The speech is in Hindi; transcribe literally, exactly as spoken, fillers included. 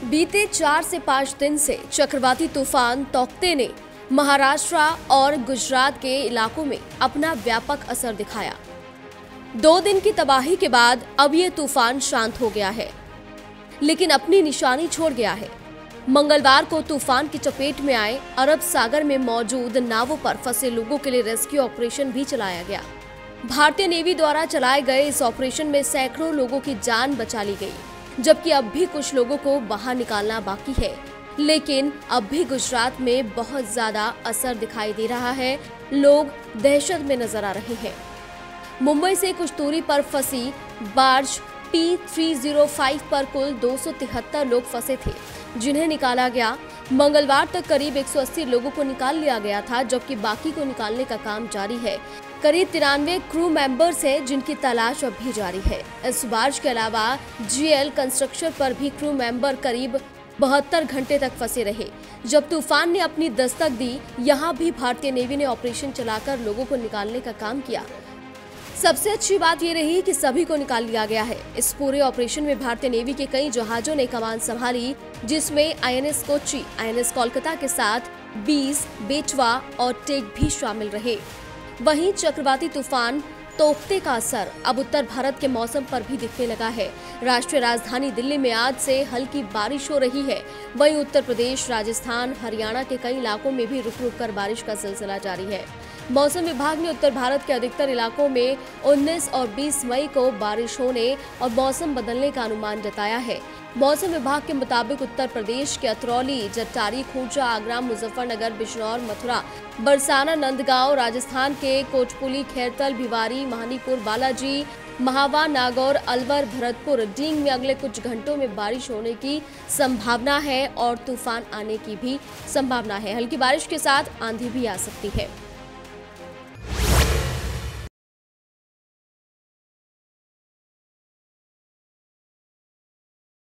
बीते चार से पाँच दिन से चक्रवाती तूफान तौकते ने महाराष्ट्र और गुजरात के इलाकों में अपना व्यापक असर दिखाया। दो दिन की तबाही के बाद अब ये तूफान शांत हो गया है, लेकिन अपनी निशानी छोड़ गया है। मंगलवार को तूफान की चपेट में आए अरब सागर में मौजूद नावों पर फंसे लोगों के लिए रेस्क्यू ऑपरेशन भी चलाया गया। भारतीय नेवी द्वारा चलाए गए इस ऑपरेशन में सैकड़ों लोगों की जान बचा ली गई, जबकि अब भी कुछ लोगों को बाहर निकालना बाकी है। लेकिन अब भी गुजरात में बहुत ज्यादा असर दिखाई दे रहा है। लोग दहशत में नजर आ रहे हैं। मुंबई से कुछ दूरी पर फंसी बार्ज पी तीन सौ पाँच पर कुल दो सौ तिहत्तर लोग फंसे थे, जिन्हें निकाला गया। मंगलवार तक करीब एक सौ अस्सी लोगों को निकाल लिया गया था, जबकि बाकी को निकालने का काम जारी है। करीब तिरानवे क्रू मेंबर्स हैं, जिनकी तलाश अब भी जारी है। इस बार्ज के अलावा जीएल कंस्ट्रक्शन पर भी क्रू मेंबर करीब बहत्तर घंटे तक फंसे रहे। जब तूफान ने अपनी दस्तक दी, यहाँ भी भारतीय नेवी ने ऑपरेशन चलाकर लोगों को निकालने का काम किया। सबसे अच्छी बात ये रही कि सभी को निकाल लिया गया है। इस पूरे ऑपरेशन में भारतीय नेवी के कई जहाजों ने कमान संभाली, जिसमें आईएनएस कोच्चि, आईएनएस कोलकाता के साथ बीस, बेटवा और टेक भी शामिल रहे। वहीं चक्रवाती तूफान तौकते का असर अब उत्तर भारत के मौसम पर भी दिखने लगा है। राष्ट्रीय राजधानी दिल्ली में आज से हल्की बारिश हो रही है। वहीं उत्तर प्रदेश, राजस्थान, हरियाणा के कई इलाकों में भी रुक रुक कर बारिश का सिलसिला जारी है। मौसम विभाग ने उत्तर भारत के अधिकतर इलाकों में उन्नीस और बीस मई को बारिश होने और मौसम बदलने का अनुमान जताया है। मौसम विभाग के मुताबिक उत्तर प्रदेश के अतरौली, जट्टारी, खूंचा, आगरा, मुजफ्फरनगर, बिजनौर, मथुरा, बरसाना, नंदगांव, राजस्थान के कोचपुली, खैरतल, भिवारी, महानीपुर, बालाजी, महावा, नागौर, अलवर, भरतपुर, डींग में अगले कुछ घंटों में बारिश होने की संभावना है और तूफान आने की भी संभावना है। हल्की बारिश के साथ आंधी भी आ सकती है।